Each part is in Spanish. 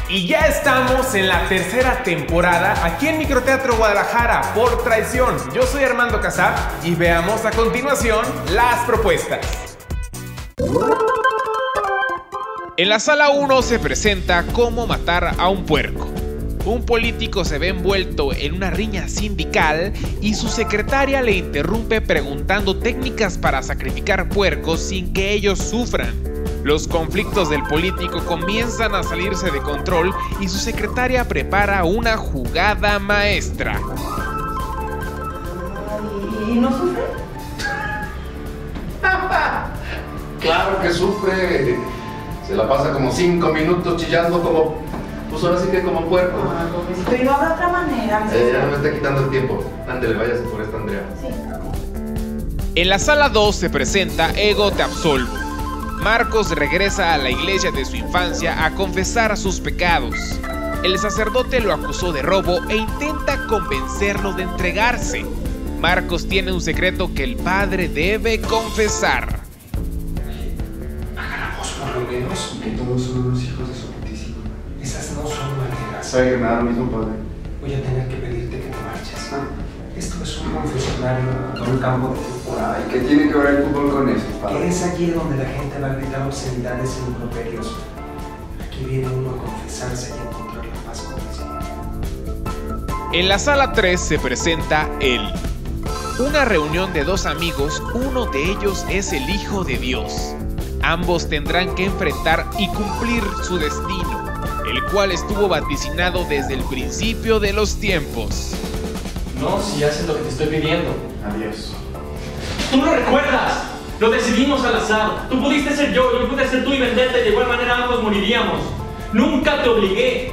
Y ya estamos en la tercera temporada aquí en Microteatro Guadalajara por Traición. Yo soy Armando Casab y veamos a continuación las propuestas. En la sala 1 se presenta Cómo matar a un puerco. Un político se ve envuelto en una riña sindical y su secretaria le interrumpe preguntando técnicas para sacrificar puercos sin que ellos sufran. Los conflictos del político comienzan a salirse de control y su secretaria prepara una jugada maestra. ¿Y no sufre? Claro que sufre. Se la pasa como 5 minutos chillando como... Pues ahora sí que como puerco. Pero no habrá otra manera. Ya no me está quitando el tiempo. Ándale, váyase por esta, Andrea. Sí. En la sala 2 se presenta Ego te absolvo. Marcos regresa a la iglesia de su infancia a confesar sus pecados. El sacerdote lo acusó de robo e intenta convencerlo de entregarse. Marcos tiene un secreto que el padre debe confesar. Haga la voz por lo menos, que todos son unos hijos de su putísimo. Esas no son maneras. Sabe que me da lo mismo, padre. Voy a tener que pedirte que te marches. Esto es un confesionario, no un campo de fútbol. Ay, ¿qué tiene que ver el fútbol con eso, padre? Es aquí donde la gente va a gritar obscenidades e improperios. Aquí viene uno a confesarse y a encontrar la paz con el Señor. En la sala 3 se presenta Él. Una reunión de dos amigos, uno de ellos es el Hijo de Dios. Ambos tendrán que enfrentar y cumplir su destino, el cual estuvo vaticinado desde el principio de los tiempos. No, si haces lo que te estoy pidiendo. Adiós. ¡Tú no recuerdas! Lo decidimos al azar. Tú pudiste ser yo pude ser tú y venderte. De igual manera ambos moriríamos. Nunca te obligué.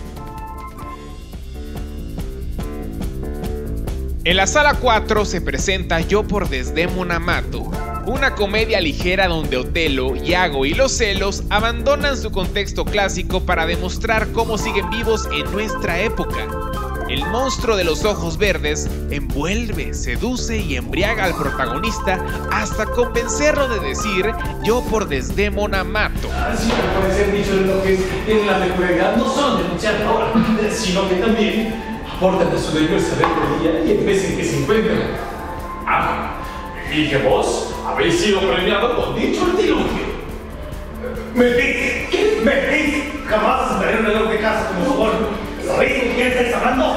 En la sala 4 se presenta Yo por Desdémona Mato, una comedia ligera donde Otelo, Iago y los celos abandonan su contexto clásico para demostrar cómo siguen vivos en nuestra época. El monstruo de los ojos verdes envuelve, seduce y embriaga al protagonista hasta convencerlo de decir Yo por Desdémona Mato. Así que puede ser dicho de lo que es en la peculiaridad no solo denunciar ahora, sino que también aportan a su diversa sabiduría y el mes en que se encuentran. Ah, y que vos habéis sido premiado con dicho artilugio. ¡Mentís! ¿Qué? ¡Mentís! Jamás aceptaré un reloj de casa como soborno. ¿Sabéis con quién estáis hablando?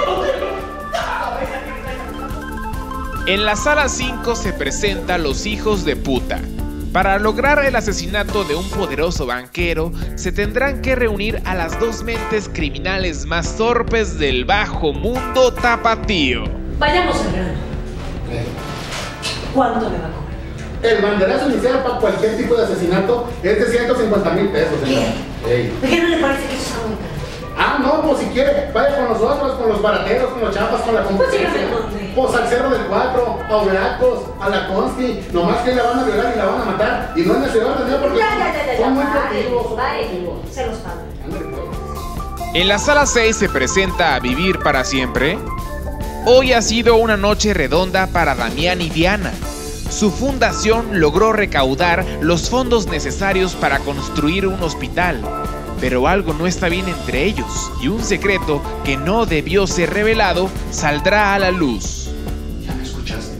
En la sala 5 se presenta Los hijos de puta. Para lograr el asesinato de un poderoso banquero, se tendrán que reunir a las dos mentes criminales más torpes del bajo mundo tapatío. Vayamos al grano. ¿Cuánto le va a cobrar? El banderazo inicial para cualquier tipo de asesinato es de 150,000 pesos, señor. ¿Qué? ¿Por qué no le parece que eso es algo? Ah, no, pues si quiere, vaya con nosotros, con los barateros, con los chapas, con la competencia. Pues dígame dónde. Pues al Cerro del 4, a Oberacos, a la Consti, nomás que la van a violar y la van a matar. Y no es necesario tener porque son muy creativos, son creativos. Se los pago. Ándale, pues. En la sala 6 se presenta A Vivir para Siempre. Hoy ha sido una noche redonda para Damián y Diana. Su fundación logró recaudar los fondos necesarios para construir un hospital. Pero algo no está bien entre ellos y un secreto que no debió ser revelado saldrá a la luz. ¿Ya me escuchaste?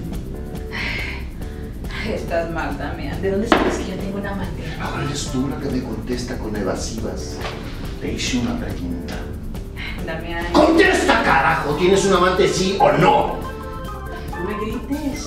Estás mal, Damián. ¿De dónde sabes que yo tengo una amante? Ahora eres tú la que me contesta con evasivas. Te hice una pregunta. Damián. ¡Contesta, carajo! ¿Tienes un amante, sí o no? No me grites.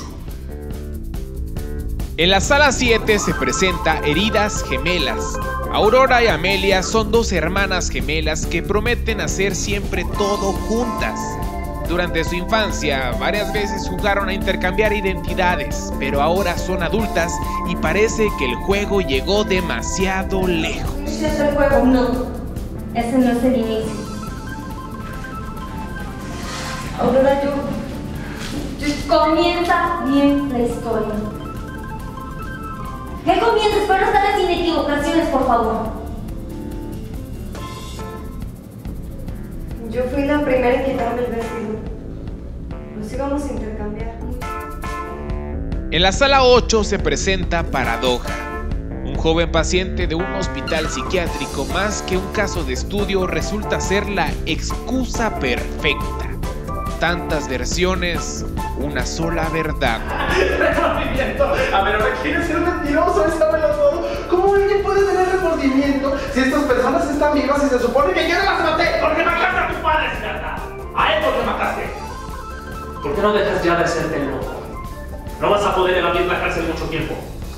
En la sala 7 se presenta Heridas Gemelas. Aurora y Amelia son dos hermanas gemelas que prometen hacer siempre todo juntas. Durante su infancia, varias veces jugaron a intercambiar identidades, pero ahora son adultas y parece que el juego llegó demasiado lejos. ¿Ese es el juego? No, ese no es el inicio. Aurora, comienza bien la historia. ¿Qué comienzas? Pero esta vez sin equivocaciones, por favor. Yo fui la primera en quitarme el vestido. Nos íbamos a intercambiar. En la sala 8 se presenta Paradoja. Un joven paciente de un hospital psiquiátrico, más que un caso de estudio, resulta ser la excusa perfecta. Tantas versiones, una sola verdad. Remordimiento. A ver, ahora quieres ser mentiroso, sábelo todo. ¿Cómo alguien puede tener remordimiento si estas personas están vivas y se supone que yo no las maté? Porque mataste a tus padres, Gata. A él porque mataste. ¿Por qué no dejas ya de hacerte el loco? No vas a poder evadir la cárcel mucho tiempo.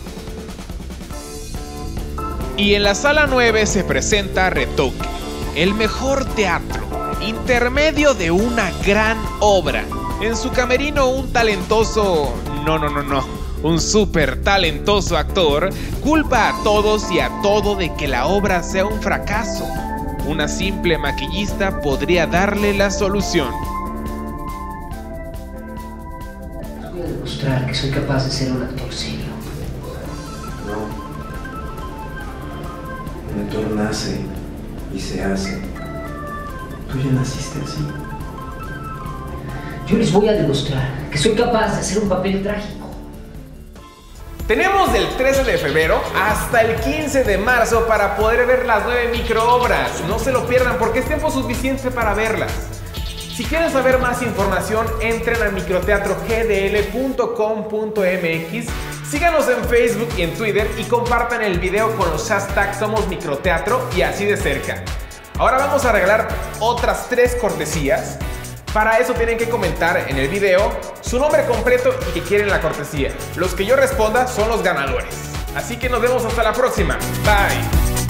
Y en la sala 9 se presenta Retoque, el mejor teatro, intermedio de una gran obra. En su camerino un talentoso... un súper talentoso actor culpa a todos y a todo de que la obra sea un fracaso. Una simple maquillista podría darle la solución. Voy a demostrar que soy capaz de ser un actor serio. No. Un actor nace y se hace. Tú ya naciste así. Yo les voy a demostrar que soy capaz de hacer un papel trágico. Tenemos del 13 de febrero hasta el 15 de marzo para poder ver las 9 microobras. No se lo pierdan porque es tiempo suficiente para verlas. Si quieren saber más información, entren a microteatrogdl.com.mx, síganos en Facebook y en Twitter y compartan el video con los hashtags Somos Microteatro y Así de Cerca. Ahora vamos a regalar otras 3 cortesías. Para eso tienen que comentar en el video su nombre completo y que quieren la cortesía. Los que yo responda son los ganadores. Así que nos vemos hasta la próxima. Bye.